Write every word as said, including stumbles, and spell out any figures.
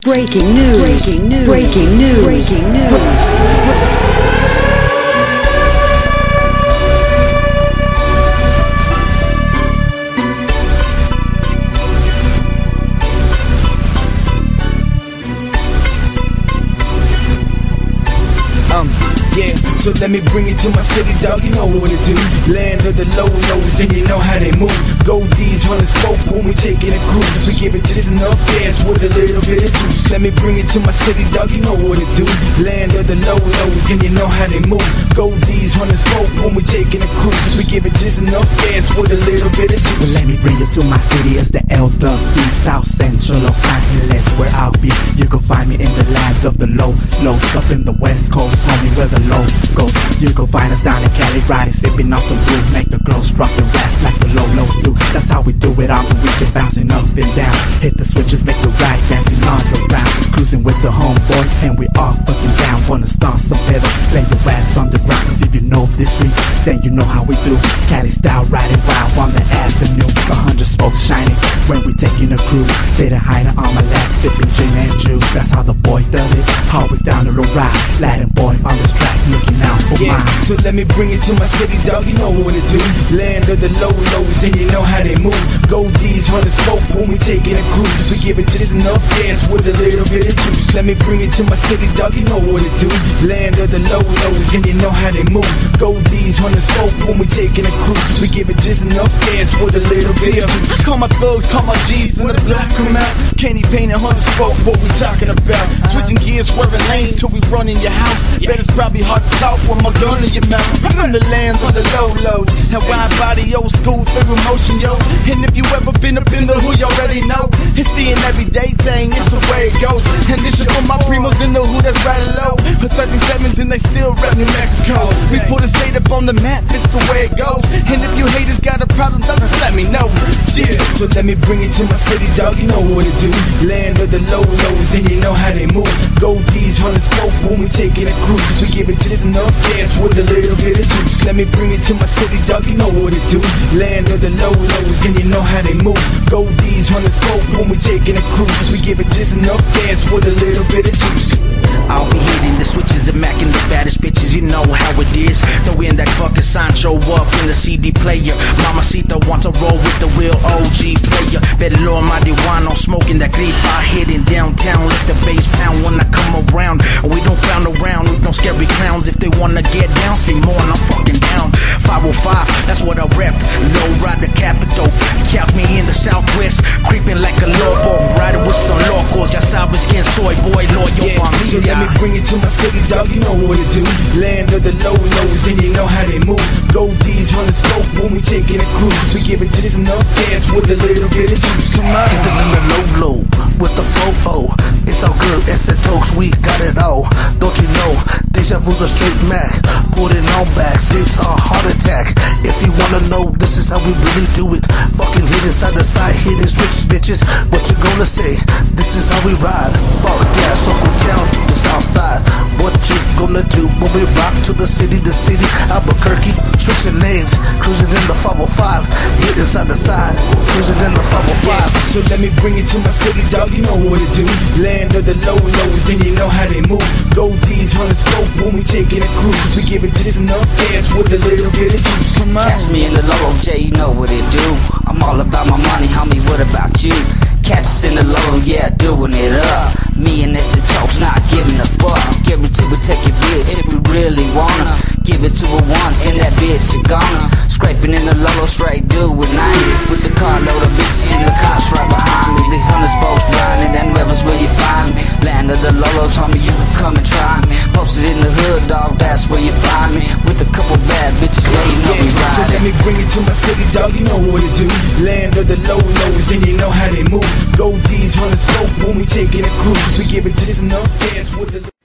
Breaking news. Breaking news. Breaking news. Breaking news. Um, yeah, so let me bring it to my city, dog, you know what to do. Land of the low lows, and you know how they move. Gold D's, hunters folk when we taking a cruise. We give it just enough gas with a little bit of juice. Let me bring it to my city, dog, you know what to do. Land of the low lows, and you know how they move. Gold D's, hunters folk when we taking a cruise. We give it just enough gas with a little bit of juice. Well, let me bring you to my city, it's the L W South Central Los Angeles, where I'll be. You can find me in the land of the low lows, up in the West Coast, homie, where the low goes. You can find us down in Cali, riding, sipping on some brew, make the girls drop the rats like the low lows do. That's how we do it on the weekend, bouncing up and down. Hit the switches, make the ride, dancing all around. Cruising with the homeboys, and we all fucking down. Wanna start some pedal, lay your ass on the ground. Cause if you know this streets, then you know how we do. Cali style, riding wild on the avenue. A hundred smokes shining when we taking a cruise. Say the hi on my lap, sipping gin and juice. That's how the boy does it. Always down the ride, Latin boy on this track, looking out for yeah, mine. So let me bring it to my city, dog, you know what to do. Land of the low lows, and you know how they move. Gold D's, hunters folk when we taking a cruise. We give it just enough gas with a little bit of juice. Let me bring it to my city, dog, you know what to do. Land of the low lows, and you know how they move. Gold D's, hunters folk when we taking a cruise. We give it just enough gas with a little bit of juice. Call my thugs, call my G's, and the black come out. Candy painted hunters folk, what we talking about? Switching gears, swerving lanes till we run in your house. Bet it's probably hard to talk with my gun in your mouth. I'm the land of the low lows, and wide body, old school through emotion, yo. And if you ever been up in the hood, you already know it's the an everyday thing, it's the way it goes. And this is for my primos in the hood that's riding low. For thirty-sevens and they still rap New Mexico. We put a state up on the map, it's the way it goes. And if you haters got a problem, don't just let me know. Yeah, so let me bring it to my city, dog, you know what to do. Land of the low lows, and you know how they move. Gold D's, hunters folk when we taking a cruise. We give it just enough gas with a little bit of juice. Let me bring it to my city, dog, you know what to do. Land of the low lows, and you know how they move. Gold D's, hunters folk when we taking a cruise. We give it just enough gas with a little bit of juice. I'll be hitting the switches and macking the baddest bitches, you know how it is. Throw in that fucking Sancho up in the C D player. Mamacita wants to roll with the real O G player. Better lower my marijuana, smoking that grifa, hitting downtown. Let the bass pound when I come around. And we don't clown around with no scary clowns. If they wanna get down, say more and I'm fucking down. five oh five, that's what I rep. Low ride the capital. Couch me in the southwest, creeping like a lobo. Riding with some locals, ya sabes quién soy, boy, loyal yeah, familia. So let me bring it to my city, dog, you know what to do. Land of the low lows, and you know how they move. Gold D's, hunters folk when we taking a cruise. We give it just enough gas with a little bit of juice. Come on. Keep it in the low low with the photo. It's all good, Ese Tokes, we got it all. Don't you know, Deja Vu's a straight Mac. Put it on back, it's a heart attack. If you wanna know, this is how we really do it. Fucking hit inside the side, hitting switches, bitches. What you gonna say? This is how we ride. Ball gas, Uncle Town, the south side. What you gonna do when we rock to the city, the city, Albuquerque? Switching lanes, cruising in the five oh five. Hit inside the side, cruising in the five oh five. Yeah, so let me bring it to my city, dog, you know what to do. Land of the low lows, and you know how they move. Gold D's, hunters folk when we taking a cruise. We give it just enough gas with a little bit of juice. Come on. Catch me in the low, J, you know what it do. I'm all about my money, homie, what about you? Catch us in the low, yeah, doing it up. Me and Ese Tokes not giving a fuck. Give it to her, take your bitch if you really wanna. Give it to her once and that bitch you gonna. Scraping in the low, straight do with ninety. With the car load of bitches and the cops right behind me. These hundred spokes blinded and whoever's where you find me. Land of the lolos, homie, you can come and try me. Posted in the hood, dog, that's where you find me. With a couple bad bitches, yeah, you know yeah, we riding. So let me bring it to my city, dog, you know what to do. Land of the low lows, and you know how they move. Gold D's, hunters folk when we taking a cruise. We give it just enough gas with the